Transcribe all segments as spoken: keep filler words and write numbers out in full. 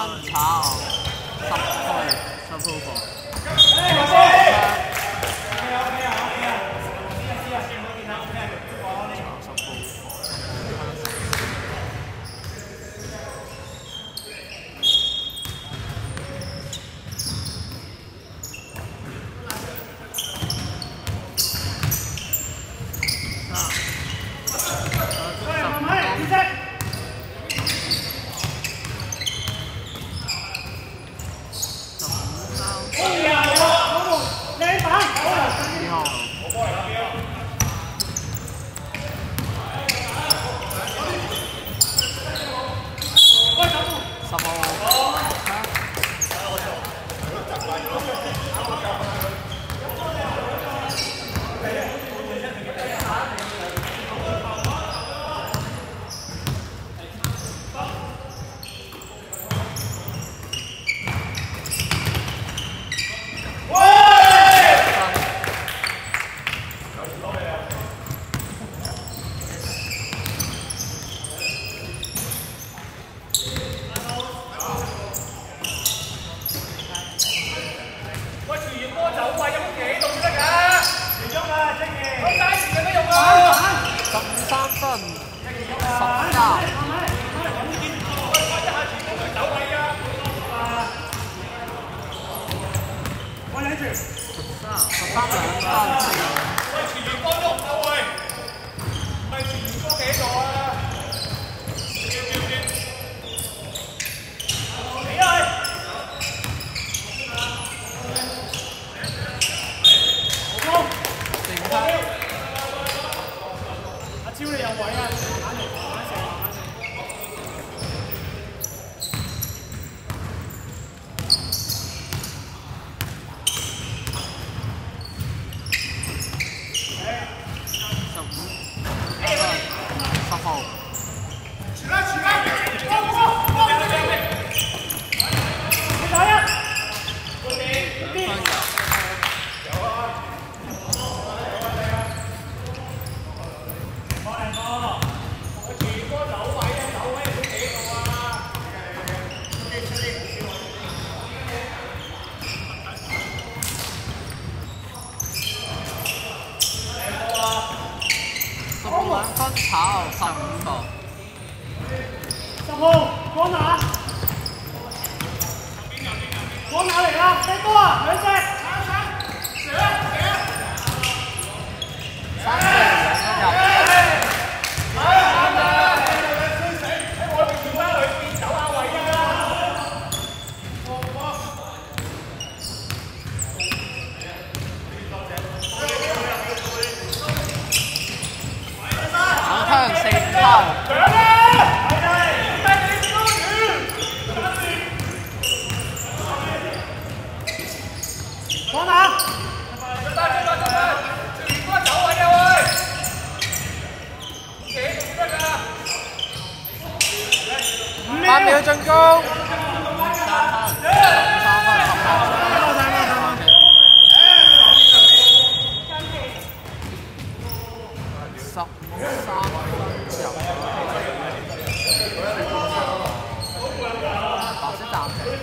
分炒十號十號個。八秒進攻，十三分入，白色暫停。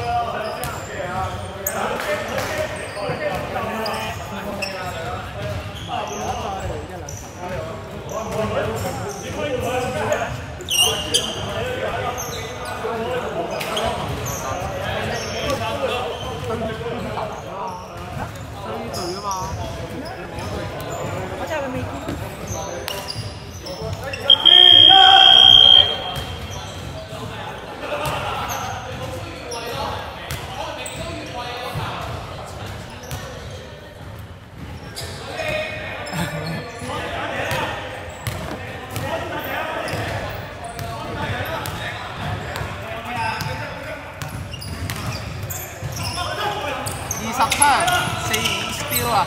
十分四五 steal 啊！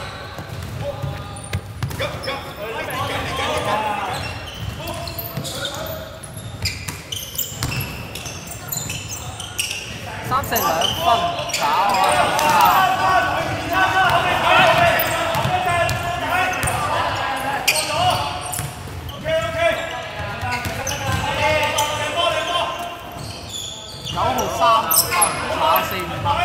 三四兩分搞啊！九號三。 八四五分。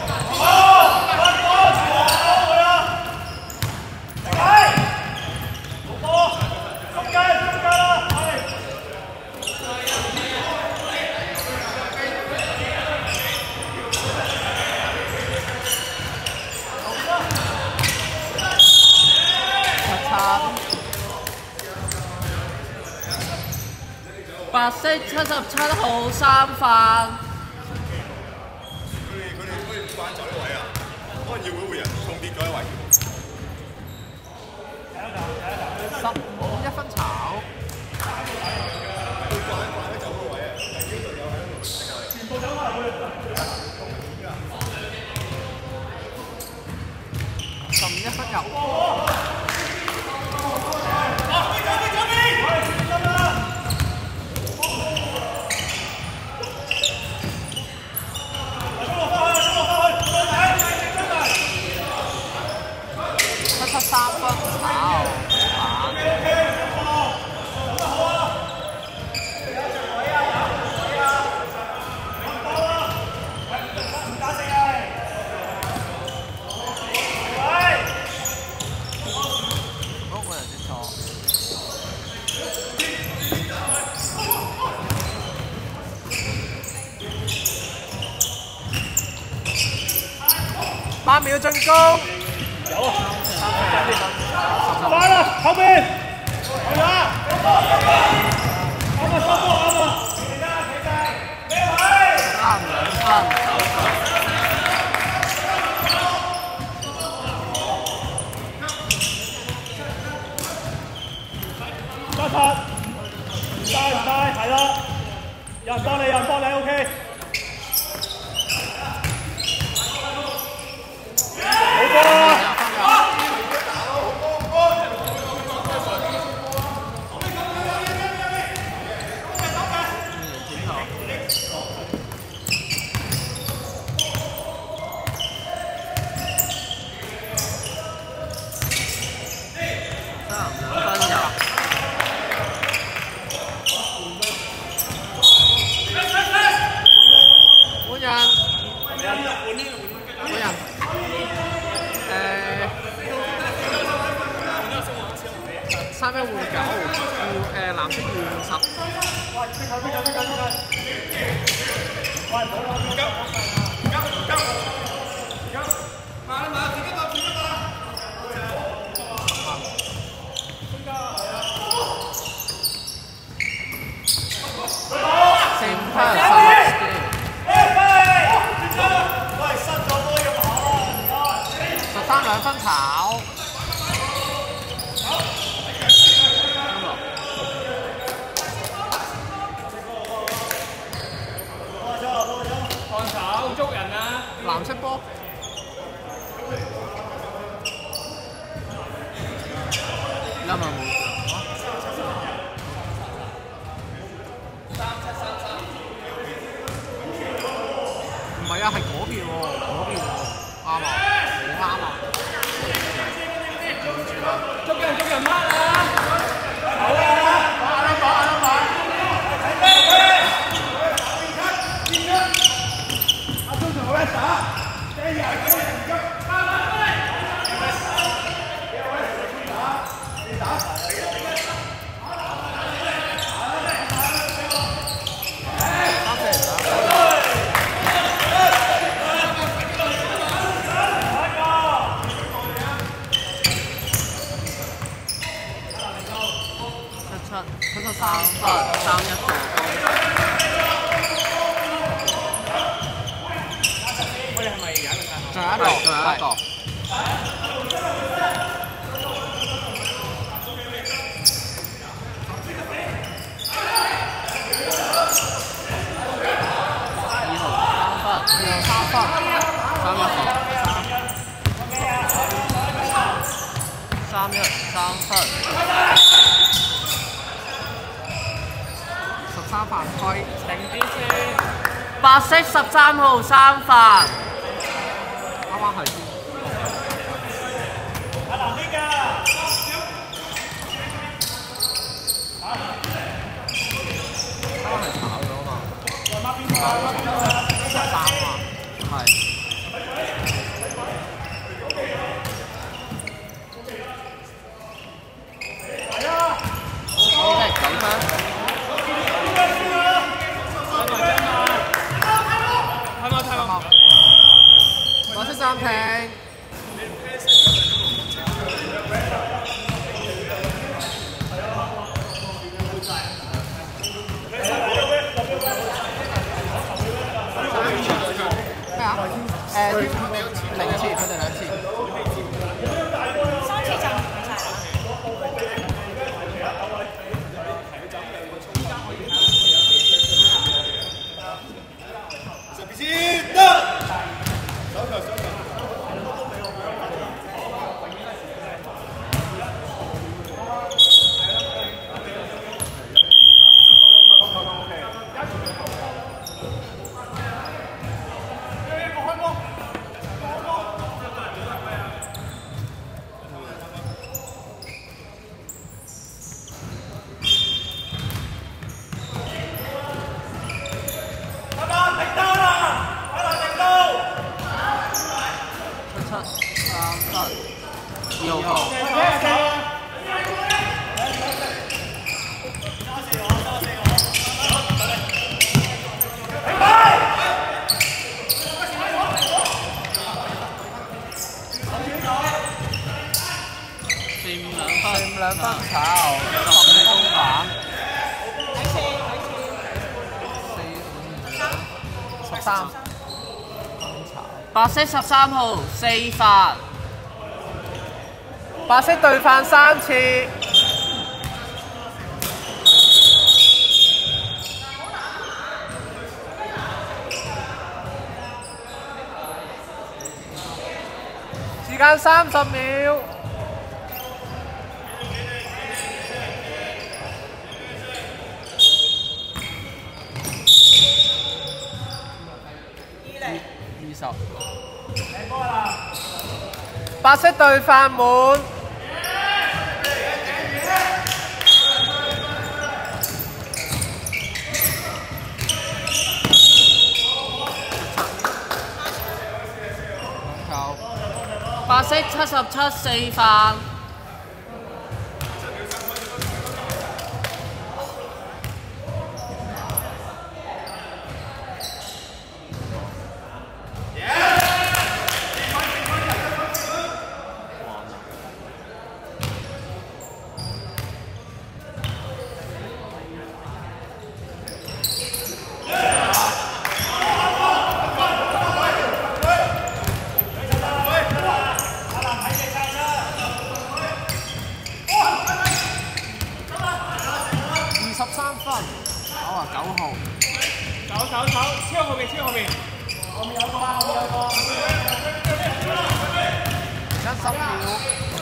白色七十七號三分。 佢哋佢哋可以慣就呢位啊，可能議會會人重跌咗一位。 十五一分炒。全部走翻入去。十五一分入。三分炒好個人先錯。八秒進攻。有啊。快啦！後邊，係啦，啱啊，收波啱啊，企定企定，咩位？三兩分，加七，唔帶唔帶，係啦，有人幫你，有人幫你 ，OK。好波啊！三分換九，換誒藍色換十。喂，逼近逼近逼近逼近！喂，唔好啦，唔急唔急唔急唔急，慢啦慢，自己打自己打。中間係啊。四五分，三分。喂，失咗波要跑啦，唔該。十三兩分跑。捉人啊！藍色波。啱啊冇。唔係啊，係嗰邊喎，嗰邊喎，啱啊，好啱啊！捉人捉人乜啊！好啊！阿拉伯阿拉伯。七十三分，三一助攻。我哋係咪有一個？仲有一個，仲有一個。二號三分，二號三分，三一三，三一三分。三犯規，定啲先。白色十三號三犯，啱啱係。阿藍啲㗎。啱啱係炒咗嘛？十三啊！ 暫停。咩啊？誒，零次，佢哋兩次。 三次就唔晒啦。 先得，手球手球。 兩分炒，十五公板，四十三， 白色十三號四發， 白色對犯三次，時間三十秒。 二十。 白色對犯滿。 白色七十七四犯。 十三分，九啊九號， 走走走，超後面，超後面，後面有個啊，後面有個， 而家十秒，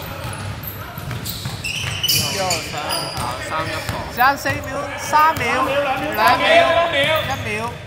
之後想跑三一個，時間四秒，三秒，兩秒，一秒。